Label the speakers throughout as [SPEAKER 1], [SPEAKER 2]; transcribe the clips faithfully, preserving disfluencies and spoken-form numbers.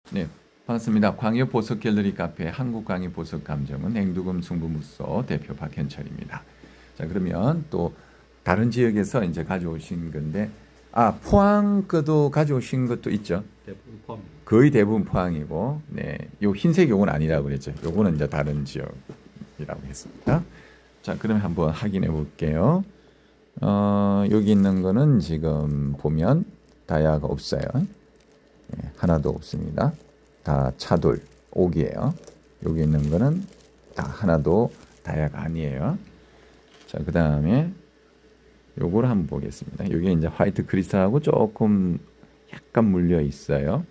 [SPEAKER 1] 네, 반갑습니다. 광역 보석 갤러리 카페 한국광역 보석 감정은 행두금 승부무소 대표 박현철입니다. 자, 그러면 또 다른 지역에서 이제 가져오신 건데, 아, 포항 거도 가져오신 것도 있죠?
[SPEAKER 2] 대부분 포함.
[SPEAKER 1] 거의 대부분 포항이고, 네, 요 흰색 요건 아니라고 그랬죠. 요거는 이제 다른 지역이라고 했습니다. 자, 그러면 한번 확인해 볼게요. 어, 여기 있는 거는 지금 보면 다이아가 없어요. 네, 하나도 없습니다. 다 차돌, 옥이에요. 여기 있는 거는 다 하나도 다이아가 아니에요. 자, 그 다음에 요거를 한번 보겠습니다. 이게 이제 화이트 크리스탈하고 조금 약간 물려 있어요.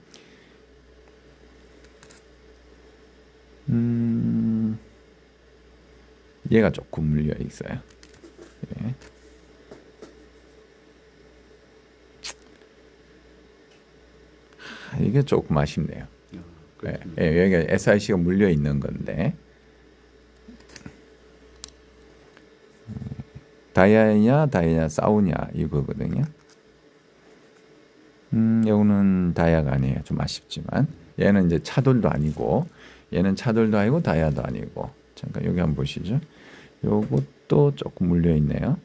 [SPEAKER 1] 음, 얘가 조금 물려 있어요. 네. 이게 조금 아쉽네요.
[SPEAKER 2] 아,
[SPEAKER 1] 네, 네, 여기가 에스아이씨가 물려 있는 건데, 다이아냐 다이아 싸우냐 이거거든요. 음, 요거는 다이아가 아니에요. 좀 아쉽지만 얘는 이제 차돌도 아니고, 얘는 차돌도 아니고 다이아도 아니고. 잠깐 여기 한번 보시죠. 요것도 조금 물려 있네요.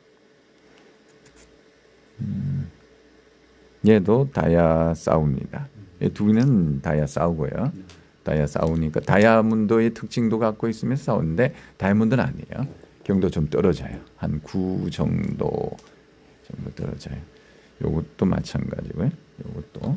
[SPEAKER 1] 음, 얘도 다이아 싸웁니다. 이 두 개는 다이아 싸우고요. 다이아 싸우니까 다이아몬드의 특징도 갖고 있으면서 싸우는데 다이아몬드는 아니에요. 경도 좀 떨어져요. 한 구 정도 정도 떨어져요. 요것도 마찬가지고요. 요것도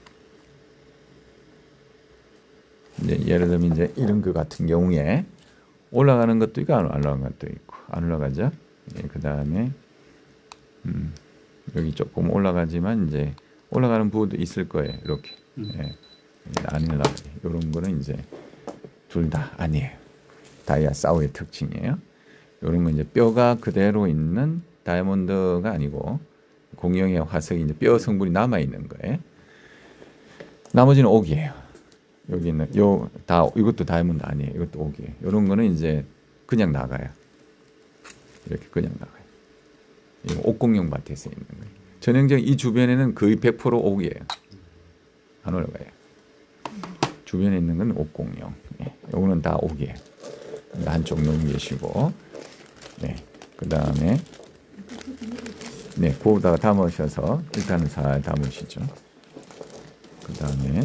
[SPEAKER 1] 이제 예를 들면 이제 이런 거 같은 경우에 올라가는 것도 있고 안 올라가는 것도 있고 안 올라가죠. 예, 그 다음에 음, 여기 조금 올라가지만 이제 올라가는 부분도 있을 거예요. 이렇게 예, 안 올라가요. 이런 거는 이제 둘 다 아니에요. 다이아 싸우의 특징이에요. 이런 건 이제 뼈가 그대로 있는 다이아몬드가 아니고 공룡의 화석이 이제 뼈 성분이 남아 있는 거예요. 나머지는 옥이에요. 여기 있는 요 다 이것도 다이아몬드 아니에요. 이것도 옥이에요. 이런 거는 이제 그냥 나가요. 이렇게 그냥 나가요. 이거 옥공룡 밭에서 있는 거예요. 전형적인 이 주변에는 거의 백 퍼센트 옥이에요. 안 올라가요. 주변에 있는 건 옥공룡. 예, 요거는 다 옥이에요. 한쪽 넘기시고, 네, 그 다음에 네, 거기다가 담으셔서 일단은 잘 담으시죠. 그 다음에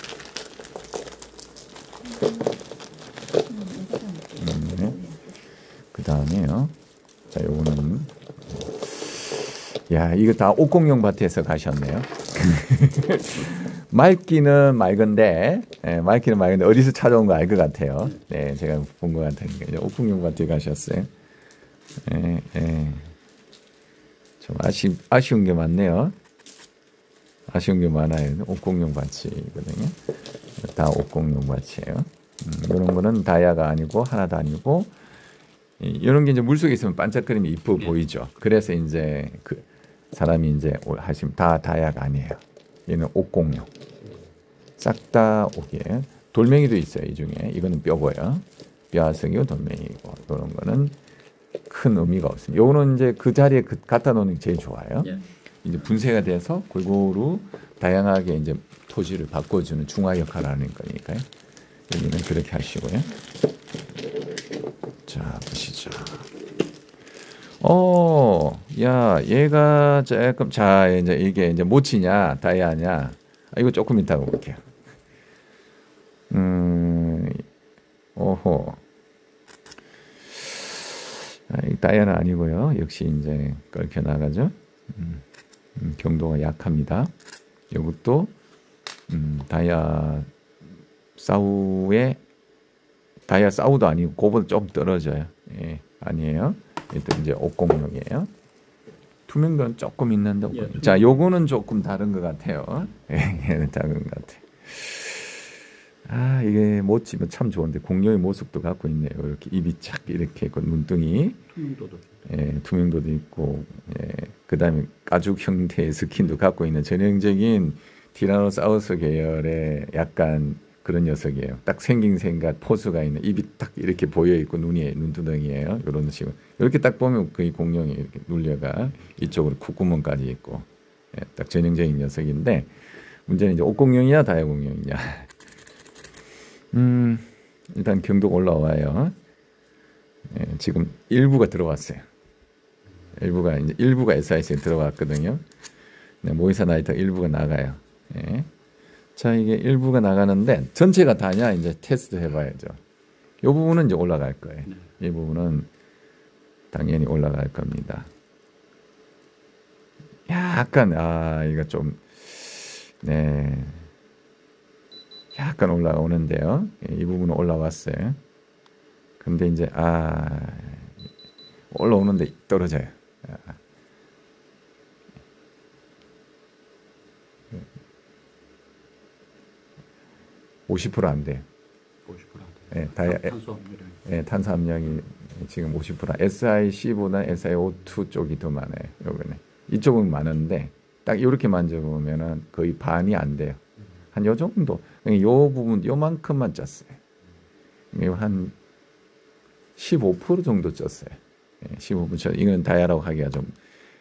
[SPEAKER 1] 네, 그 다음에요. 자, 요거는 야, 이거 다 옥공룡 밭에서 가셨네요. 맑기는 맑은데, 네, 맑기는 맑은데 어디서 찾아온 거 알 것 같아요. 네, 제가 본 것 같으니까 옥공룡 밭에 가셨어요. 네, 네. 좀 아쉬 아쉬운 게 많네요. 아쉬운 게 많아요. 옥공룡 밭이거든요. 다 옥공룡 밭이에요. 음, 이런 거는 다이아가 아니고 하나도 아니고, 이런 게 이제 물 속에 있으면 반짝거리면 이쁘 네. 보이죠. 그래서 이제 그 사람이 이제 하시면 다 다이아가 아니에요. 얘는 옥공룡. 싹 다 옥이에요. 돌멩이도 있어요. 이 중에 이거는 뼈고요. 뼈화석이고 돌멩이고, 이런 거는 큰 의미가 없습니다. 요거는 이제 그 자리에 그 갖다 놓는 게 제일 좋아요. 예. 이제 분쇄가 돼서 골고루 다양하게 이제 토지를 바꿔주는 중화 역할을 하는 거니까요. 여기는 그렇게 하시고요. 자, 보시죠. 어, 야, 얘가 조금, 자, 이제 이게 이제 모치냐, 다이아냐. 아, 이거 조금 이따가 볼게요. 음, 오호. 아, 이 다이아는 아니고요. 역시 이제 끓여 나가죠. 음, 음, 경도가 약합니다. 이것도 음, 다이아 싸우의 다이아 싸우도 아니고 그거보다 좀 떨어져요. 예, 아니에요. 이것도 이제 옥공룡이에요. 투명도는 조금 있는데, 예, 자, 요거는 조금 다른 것 같아요. 예, 얘는 다른 것 같아요. 아, 이게 모찌면 참 좋은데 공룡의 모습도 갖고 있네요. 이렇게 입이 착 이렇게 있고 눈등이
[SPEAKER 2] 투명도도,
[SPEAKER 1] 예, 투명도도 있고, 예, 그 다음에 가죽 형태의 스킨도 갖고 있는 전형적인 티라노사우루스 계열의 약간 그런 녀석이에요. 딱 생긴 생각 포즈가 있는, 입이 딱 이렇게 보여 있고 눈이 눈두덩이에요. 이런 식으로 이렇게 딱 보면 거의 공룡이 이렇게 눌려가 이쪽으로 콧구멍까지 있고, 예, 딱 전형적인 녀석인데, 문제는 이제 옥공룡이냐 다이아공룡이냐. 음, 일단 경도 올라와요. 예, 지금 일부가 들어왔어요. 일부가 이제 일부가 에스아이씨에 들어왔거든요. 네, 모의사 나이터 일부가 나가요. 예. 자, 이게 일부가 나가는데 전체가 다냐 이제 테스트 해봐야죠. 이 부분은 이제 올라갈 거예요. 이 부분은 당연히 올라갈 겁니다. 약간 아 이거 좀 네. 약간 올라오는데요. 이 부분은 올라왔어요. 근데 이제 아 올라오는데 떨어져요. 아. 오십 퍼센트 안 돼요.
[SPEAKER 2] 오십 퍼센트 안
[SPEAKER 1] 네,
[SPEAKER 2] 돼요.
[SPEAKER 1] 다이아,
[SPEAKER 2] 탄수화물이.
[SPEAKER 1] 네, 탄수함량이 지금 오십 퍼센트. 에스아이씨보다 에스아이오2 쪽이 더 많아요. 요번에 이쪽은 많은데 딱 이렇게 만져보면은 거의 반이 안 돼요. 한 요 정도. 요 부분 요만큼만 쪘어요. 한 십오 퍼센트 정도 쪘어요. 십오 퍼센트. 이건 다이아라고 하기가 좀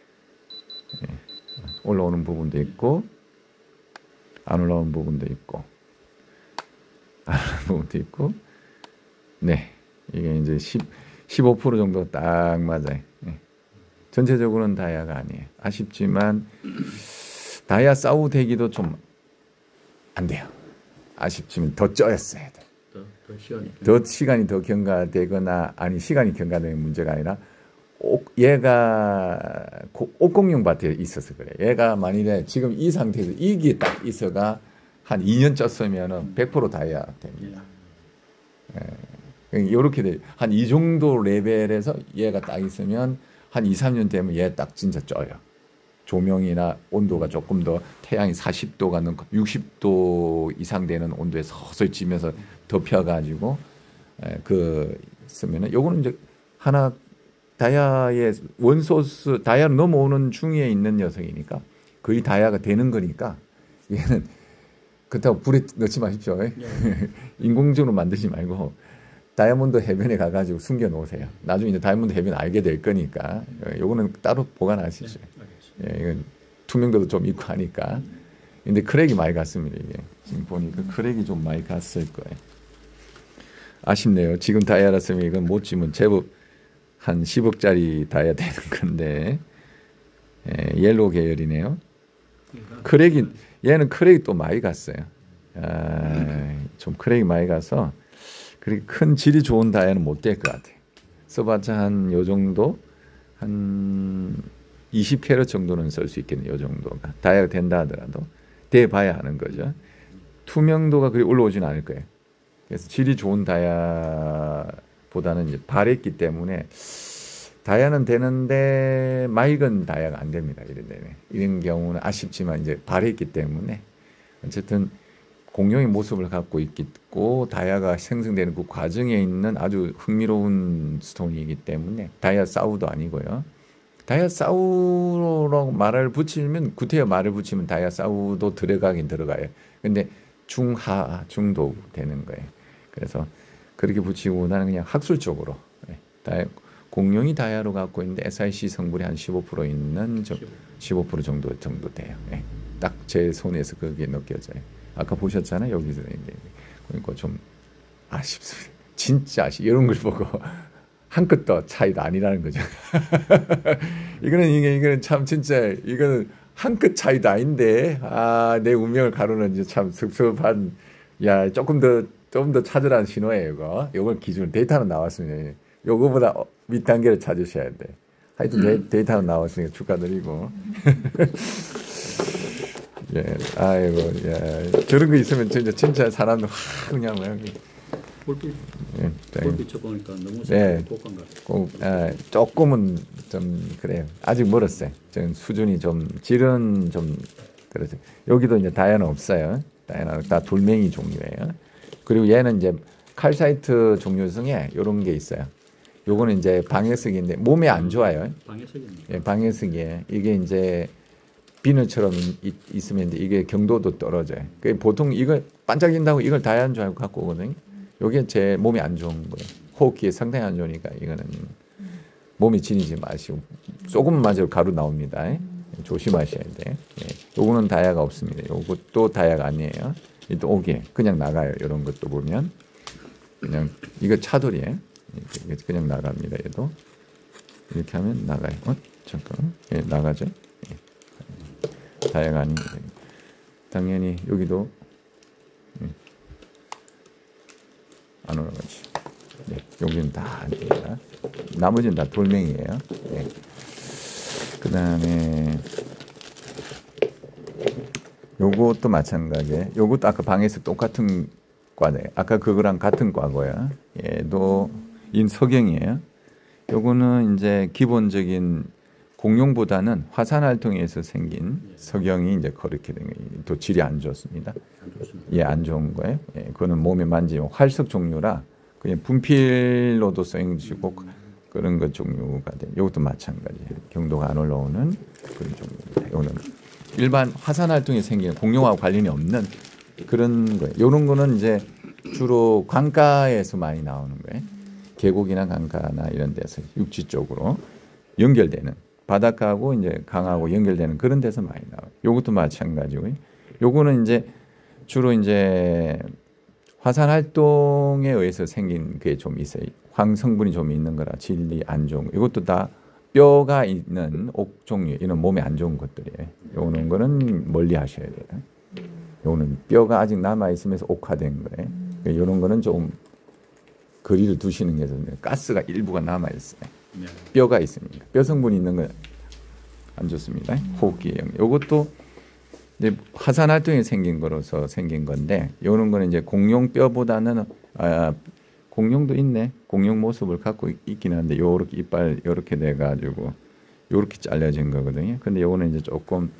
[SPEAKER 1] 올라오는 부분도 있고 안 올라오는 부분도 있고 안 올라오는 부분도 있고 네 이게 이제 십, 십오 퍼센트 정도 딱 맞아요. 전체적으로는 다이아가 아니에요. 아쉽지만 다이아 싸우 되기도 좀 안 돼요. 아쉽지만 더 쪄였어야 돼.
[SPEAKER 2] 더, 더 시간이
[SPEAKER 1] 더 시간이 더 경과되거나 아니 시간이 경과되는 문제가 아니라 옥, 얘가 옥공룡 밭에 있어서 그래. 얘가 만일에 지금 이 상태에서 이게 딱 있어가 한 이 년 쪘으면은 백 퍼센트 다이아 됩니다. 예. 이렇게 돼. 한 이 정도 레벨에서 얘가 딱 있으면 한 이, 삼 년 되면 얘 딱 진짜 쪄요. 조명이나 온도가 조금 더 태양이 사십 도가 넘고 육십 도 이상 되는 온도에 서서히 지면서 덮여가지고 에, 그 쓰면은 요거는 이제 하나 다이아의 원소스 다이아로 넘어오는 중에 있는 녀석이니까 거의 다이아가 되는 거니까 얘는 그렇다고 불에 넣지 마십시오. 네. 인공적으로 만드지 말고 다이아몬드 해변에 가가지고 숨겨 놓으세요. 나중에 이제 다이아몬드 해변 알게 될 거니까 요거는 따로 보관하십시오. 네. 예, 이건 투명도도 좀 있고 하니까. 근데 크랙이 많이 갔습니다. 이게 지금 보니까 크랙이 좀 많이 갔을 거예요. 아쉽네요. 지금 다이아라으면 이건 못 지면 제법 한 십억짜리 다이아 되는 건데 예, 옐로우 계열이네요. 크랙이 얘는 크랙이 또 많이 갔어요. 아, 좀 크랙이 많이 가서 그렇게 큰 질이 좋은 다이아는 못 될 것 같아요. 써봤자 한 요 정도 한 이십 캐럿 정도는 쓸 수 있겠네요. 요 정도가 다이아가 된다 하더라도 돼봐야 하는 거죠. 투명도가 그리 올라오지는 않을 거예요. 그래서 질이 좋은 다이아보다는 이제 바랬기 때문에 다이아는 되는데 맑은 다이아가 안 됩니다. 이런 데는 이런 경우는 아쉽지만 이제 바랬기 때문에 어쨌든 공룡의 모습을 갖고 있고 다이아가 생성되는 그 과정에 있는 아주 흥미로운 스톤이기 때문에 다이아 싸우도 아니고요. 다이아 싸우라고 말을 붙이면 구태여 말을 붙이면 다이아 싸우도 들어가긴 들어가요. 근데 중하 중도 되는 거예요. 그래서 그렇게 붙이고 나는 그냥 학술적으로 다이아, 공룡이 다이아로 갖고 있는데 에스아이씨 성분이 한 십오 퍼센트 있는 저, 십오 퍼센트 정도 정도 돼요. 딱 제 손에서 그게 느껴져요. 아까 보셨잖아요. 여기서 그러니까 좀 아쉽습니다. 진짜 아쉽. 이런 걸 보고 한 끗 더 차이도 아니라는 거죠. 이거는 이게 이거는 참 진짜 이거는 한 끗 차이도 아닌데 아, 내 운명을 가르는 이제 참 섭섭한 야 조금 더 좀 더 찾으라는 신호예요. 이거 이걸 기준 데이터는 나왔습니다. 요거보다 밑 단계를 찾으셔야 돼. 하여튼 음. 데이터는 나왔으니까 축하드리고. 예, 아이고, 예, 저런 거 있으면 진짜 진짜 사람들 확 그냥 뭐
[SPEAKER 2] 볼빛,
[SPEAKER 1] 예,
[SPEAKER 2] 볼빛 쳐보니까 너무
[SPEAKER 1] 예,
[SPEAKER 2] 독한 것 같아요.
[SPEAKER 1] 꼭, 예, 조금은 좀 그래요. 아직 멀었어요. 좀 수준이 좀 질은 좀 그래서 여기도 이제 다이아는 없어요. 다이아는 다 돌멩이 종류예요. 그리고 얘는 이제 칼사이트 종류 중에 이런 게 있어요. 요거는 이제 방해석인데 몸에 안 좋아요.
[SPEAKER 2] 방해석입니다.
[SPEAKER 1] 예, 방해석이에요. 이게 이제 비늘처럼 있, 있으면 이게 경도도 떨어져요. 보통 이거 반짝인다고 이걸 다이아인 줄 알고 갖고 오거든요. 이게 제 몸에 안 좋은 거예요. 호흡기에 상당히 안 좋으니까 이거는 몸에 지니지 마시고 조금 맞아도 가루 나옵니다. 예. 조심하셔야 돼. 예. 요거는 다이아가 없습니다. 요것도 다이아가 아니에요. 또 오게 그냥 나가요. 이런 것도 보면 그냥 이거 차돌이에요. 이게 그냥 나갑니다. 얘도 이렇게 하면 나가요. 어? 잠깐, 예, 나가죠. 예. 다이아가 아닙니다. 당연히 여기도 예. 안 올라가지. 예. 여기는 다 아닙니다. 나머지는 다 돌멩이에요. 예. 그 다음에 요것도 마찬가지에 요것도 아까 방에서 똑같은 과네. 아까 그거랑 같은 과고요. 얘도 인석영이에요. 요거는 이제 기본적인 공룡보다는 화산활동에서 생긴 석영이 이제 그렇게 된 거예요. 또 질이 안 좋습니다. 예, 안 좋은 거예요. 예, 그거는 몸에 만지면 활석 종류라 그냥 분필로도 쓰여지고 그런 것 종류가 돼. 이것도 마찬가지예요. 경도가 안 올라오는 그런 종류입니다. 이거는 일반 화산 활동에 생기는 공룡하고 관련이 없는 그런 거예요. 이런 거는 이제 주로 강가에서 많이 나오는 거예요. 계곡이나 강가나 이런 데서 육지 쪽으로 연결되는 바닷가하고 이제 강하고 연결되는 그런 데서 많이 나와요. 이것도 마찬가지고요. 요거는 이제 주로 이제 화산 활동에 의해서 생긴 게 좀 있어요. 황 성분이 좀 있는 거라 질이 안 좋은 거. 이것도 다 뼈가 있는 옥 종류, 이런 몸에 안 좋은 것들이에요. 요런 거는 멀리 하셔야 돼요. 요거는 뼈가 아직 남아 있으면서 옥화된 거예요. 그러니까 요런 거는 좀 거리를 두시는 게 좋은데 가스가 일부가 남아 있어요. 뼈가 있습니다. 뼈 성분이 있는 건 안 좋습니다. 호흡기형. 요것도 이제 화산 활동에 생긴 거로서 생긴 건데 요런 거는 이제 공룡 뼈보다는 아, 공룡도 있네. 공룡 모습을 갖고 있긴 한데 요렇게 이빨 요렇게 돼 가지고 요렇게 잘려진 거거든요. 근데 요거는 이제 조금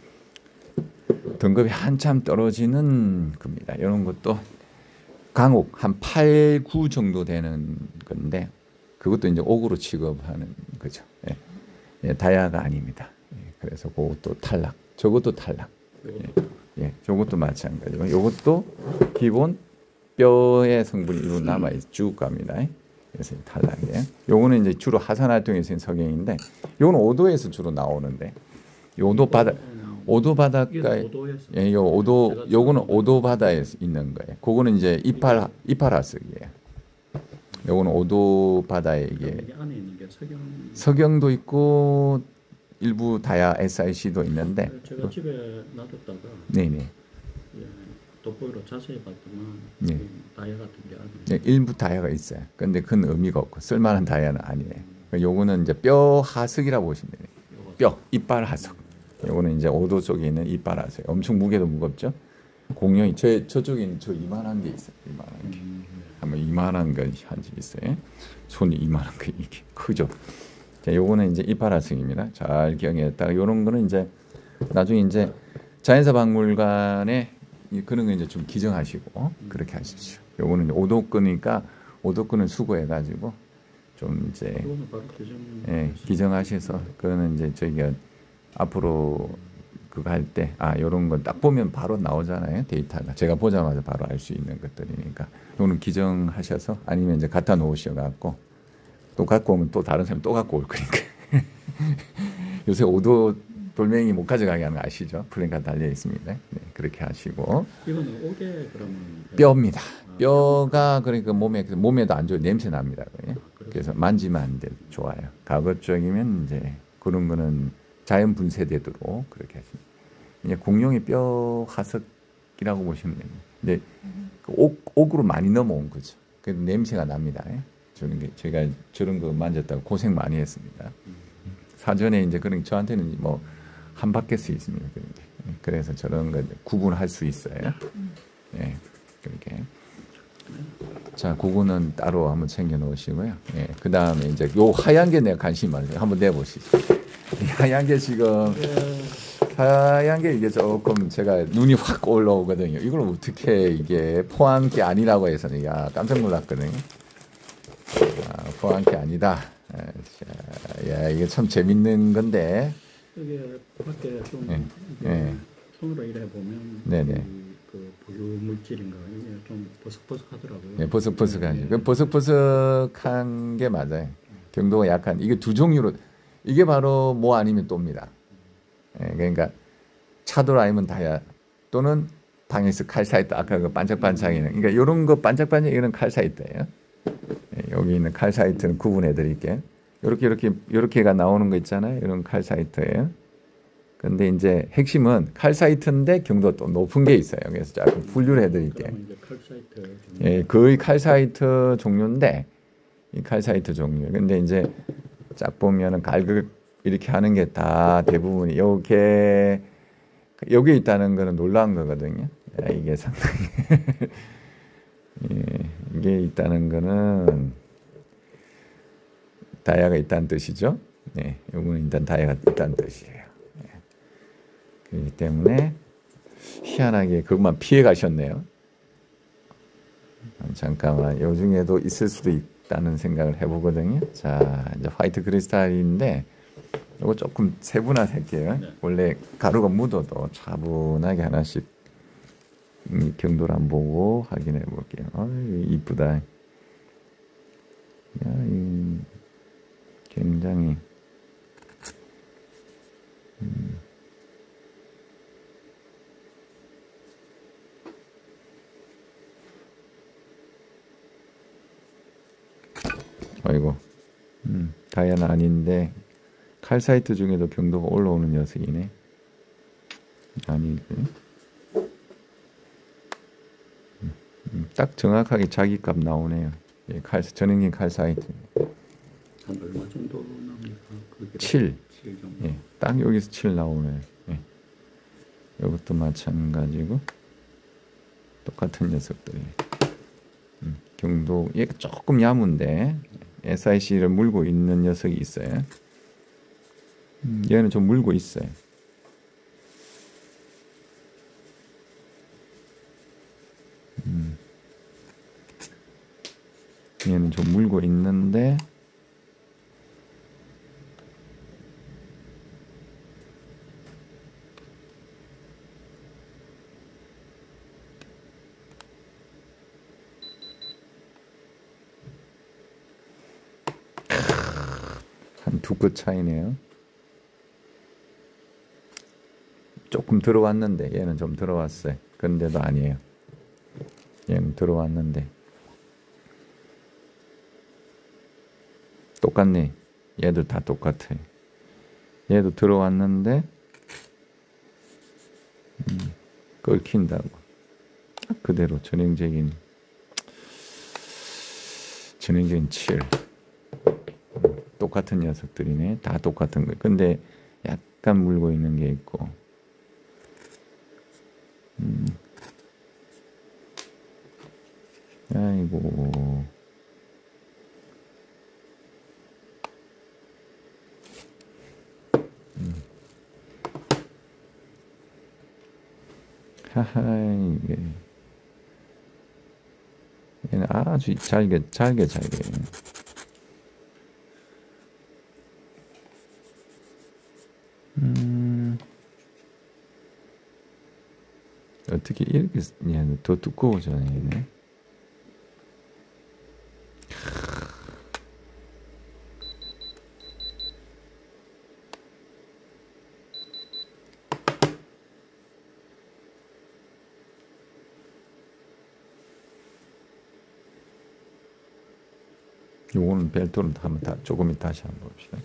[SPEAKER 1] 등급이 한참 떨어지는 겁니다. 이런 것도 강옥 한 팔, 구 정도 되는 건데 그것도 이제 옥으로 취급하는 거죠. 예. 예, 다이아가 아닙니다. 예, 그래서 그것도 탈락. 저것도 탈락. 예, 예, 저것도 마찬가지고 이것도 기본 뼈의 성분이 일부 남아 있 쭉 갑니다. 그래서 탈락이에요. 요거는 이제 주로 하산 활동에서 있는 석영인데 요거는 오도에서 주로 나오는데 오도 바다 오도 바닷가에 예, 요 오도 요거는 오도 바다에 있는 거예요. 그거는 이제 이팔 이팔화석이에요. 요거는 오도 바다에 이게
[SPEAKER 2] 안에 있는 게 석영
[SPEAKER 1] 석영도 있고 일부 다이아 에스아이씨도 있는데
[SPEAKER 2] 제가 집에 놔뒀다가
[SPEAKER 1] 네네
[SPEAKER 2] 예, 돋보기로 자세히 봤더만
[SPEAKER 1] 네.
[SPEAKER 2] 다이아 같은 게 안에
[SPEAKER 1] 네, 일부 다이아가 있어요. 근데 큰 의미가 없고 쓸만한 다이아는 아니에요. 요거는 이제 뼈 하석이라고 보시면 돼요. 뼈 이빨 하석. 요거는 이제 오도 쪽에 있는 이빨 하석. 엄청 무게도 무겁죠. 공룡이 저 저쪽에 저 이만한 게 있어요. 이만한 게. 한번 이만한 거 한 집 있어요. 손이 이만한 거 이게 크죠. 자, 요거는 이제 이빨 하석입니다. 잘 기억했다가 요런 거는 이제 나중에 이제 자연사 박물관에 그런 거 이제 좀 기증하시고 그렇게 하십시오. 요거는 오도권이니까 오도권을 수거해가지고 좀 이제
[SPEAKER 2] 그거는 바로 기증
[SPEAKER 1] 예, 기증하셔서 그거는 이제 저희가 앞으로 그거 할 때 아 요런 건 딱 보면 바로 나오잖아요. 데이터가 제가 보자마자 바로 알 수 있는 것들이니까 요거는 기증하셔서 아니면 이제 갖다 놓으셔갖고 또 갖고 오면 또 다른 사람이 또 갖고 올 거니까 요새 오도 돌멩이 못 가져가게 하는 거 아시죠? 플랜카드 달려 있습니다. 네, 그렇게 하시고
[SPEAKER 2] 이거는 옥에 그러면
[SPEAKER 1] 뼈입니다. 뼈가 그러니까 몸에 몸에도 안 좋아요. 냄새 납니다. 그래서 만지면 안 돼. 좋아요. 가급적이면 이제 그런 거는 자연 분쇄되도록 그렇게 하십니다. 이제 공룡의 뼈 화석이라고 보시면 됩니다. 근데 그 옥, 옥으로 많이 넘어온 거죠. 그래서 냄새가 납니다. 저런 게 제가 저런 거 만졌다고 고생 많이 했습니다. 사전에 이제 그런 저한테는 뭐 한 바퀴씩 있습니다. 그런 게. 그래서 저런 거 구분할 수 있어요. 예, 그렇게. 자, 그거는 따로 한번 챙겨 놓으시고요. 예, 그 다음에 이제 요 하얀 게 내가 관심이 많아요. 한번 내보시죠. 이 하얀 게 지금 하얀 게 이게 조금 제가 눈이 확 올라오거든요. 이걸 어떻게 이게 포항기 아니라고 해서 내가 깜짝 놀랐거든요. 아, 포항기 아니다. 아, 자, 야, 이게 참 재밌는 건데.
[SPEAKER 2] 이게 밖에 좀
[SPEAKER 1] 예,
[SPEAKER 2] 이게
[SPEAKER 1] 예.
[SPEAKER 2] 손으로 이래 보면
[SPEAKER 1] 네네.
[SPEAKER 2] 그, 그 부유 물질인가 이게 좀 버석버석하더라고요.
[SPEAKER 1] 예, 버석버석하죠. 그 버석버석한 게 맞아요. 경도가 약한 이게 두 종류로 이게 바로 뭐 아니면 또입니다. 예, 그러니까 차돌 아니면 다이아 또는 방에서 칼사이트 아까 그 반짝반짝이는 그러니까 이런 거 반짝반짝 이런 칼사이트예요. 예, 여기 있는 칼사이트는 구분해 드릴게. 이렇게 이렇게 이렇게가 나오는 거 있잖아요. 이런 칼사이트예요. 근데 이제 핵심은 칼사이트인데 경도 또 높은 게 있어요. 그래서 조금 분류를 해드릴게요.
[SPEAKER 2] 그러면 이제 칼사이트 종류.
[SPEAKER 1] 예, 거의 칼사이트 종류인데 이 칼사이트 종류. 근데 이제 쫙 보면은 갈극 이렇게 하는 게 다 대부분이 요게 여기 있다는 거는 놀라운 거거든요. 야, 이게 상당히 예, 이게 있다는 거는 다이아가 있다는 뜻이죠. 네, 요거는 일단 다이아가 있다는 뜻이에요. 예. 그렇기 때문에 희한하게 그것만 피해 가셨네요. 잠깐만, 요 중에도 있을 수도 있다는 생각을 해보거든요. 자, 이제 화이트 크리스탈인데 요거 조금 세분화할게요.
[SPEAKER 2] 네.
[SPEAKER 1] 원래 가루가 묻어도 차분하게 하나씩 이 경도를 한번 보고 확인해 볼게요. 아유, 이쁘다. 야, 이 굉장히 음. 아이고, 음, 다이아는 아닌데 칼사이트 중에도 경도가 올라오는 녀석이네. 아니지. 음, 음, 딱 정확하게 자기 값 나오네요. 예, 칼, 전형적인 칼사이트.
[SPEAKER 2] 한 얼마 정도 나옵니까? 그게
[SPEAKER 1] 칠.
[SPEAKER 2] 칠 정도.
[SPEAKER 1] 예, 딱 여기서 칠 나오네. 예. 이것도 마찬가지고 똑같은 녀석들이. 음, 경도 얘가 조금 야문데 에스아이씨를 물고 있는 녀석이 있어요. 음, 얘는 좀 물고 있어요. 음, 얘는 좀 물고 있는데 한 두 끗 차이네요. 조금 들어왔는데 얘는 좀 들어왔어요. 근데도 아니에요. 얘는 들어왔는데 똑같네. 얘도 다 똑같아요. 얘도 들어왔는데 음, 끓긴다고. 그대로 전형적인 전형적인 칠. 음, 똑같은 녀석들이네. 다 똑같은 거. 근데 약간 물고 있는 게 있고. 음. 아이고. 음. 하하, 이게. 얘는 아주 잘게, 잘게, 잘게. 음. 어떻게 이렇게, 얘는 더 두꺼워져야 얘네. 요거는 벨트로 한번 다 조금 이따 다시 한번 봅시다.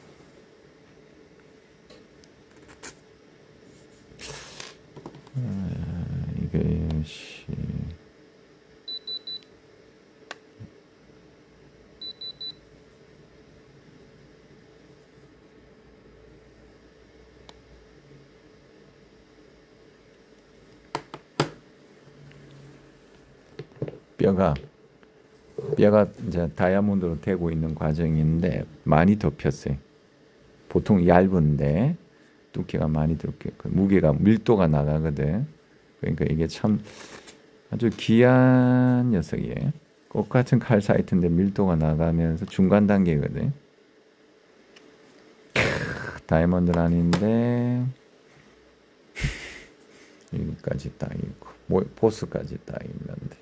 [SPEAKER 1] 아, 이게 씨. 뼈가 뼈가 이제 다이아몬드로 되고 있는 과정인데 많이 덮였어요. 보통 얇은데 두께가 많이 덮여, 무게가 밀도가 나가거든. 그러니까 이게 참 아주 귀한 녀석이에요. 똑같은 칼사이트인데 밀도가 나가면서 중간 단계거든. 다이아몬드는 아닌데 여기까지 딱 있고 뭐, 보스까지 딱 있는데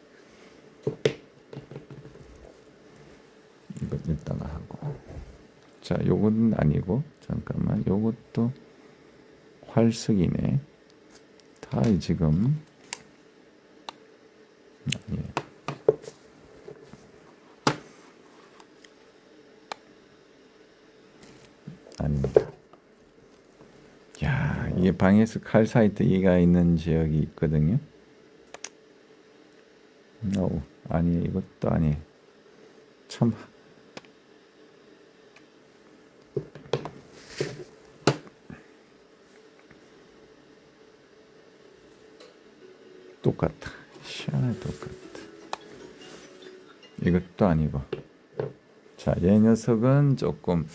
[SPEAKER 1] 이거 이따가 하고. 자, 요건 아니고 잠깐만 요것도 활석이네. 다 지금 예. 아닙니다. 야, 이게 방에서 칼사이트 이가 있는 지역이 있거든요. 오, 아니 이것도 아니. 참. 똑같다. 시원하게 똑같다. 이것도 아니고. 자, 얘 녀석은 조금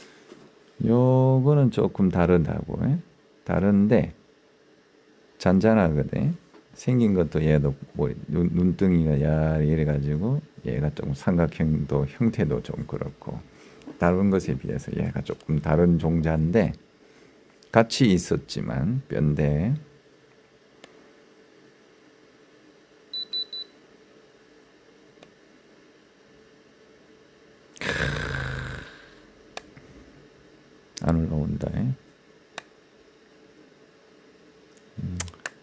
[SPEAKER 1] 요거는 조금 다르다고. 에? 다른데 잔잔하거든. 생긴 것도 얘도 뭐 눈, 눈등이가 야 이래 가지고 얘가 조금 삼각형도 형태도 좀 그렇고 다른 것에 비해서 얘가 조금 다른 종자인데 같이 있었지만 뼈인데 안 올라온다. 음.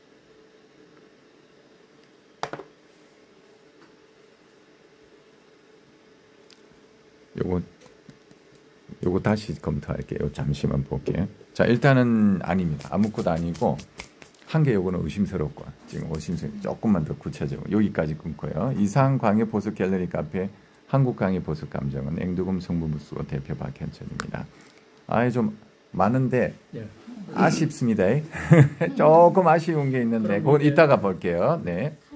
[SPEAKER 1] 요거 요거 다시 검토할게요. 잠시만 볼게요. 자, 일단은 아닙니다. 아무것도 아니고 한 개 요거는 의심스럽고 지금 의심스럽 조금만 더 구체적으로 여기까지 끊고요. 이상 광해 보석 갤러리 카페 한국 광해 보석 감정은 앵두금 성분부수고 대표 박현철입니다. 아예 좀 많은데
[SPEAKER 2] 예.
[SPEAKER 1] 아쉽습니다. 조금 아쉬운 게 있는데 그건 이따가 볼게요. 네.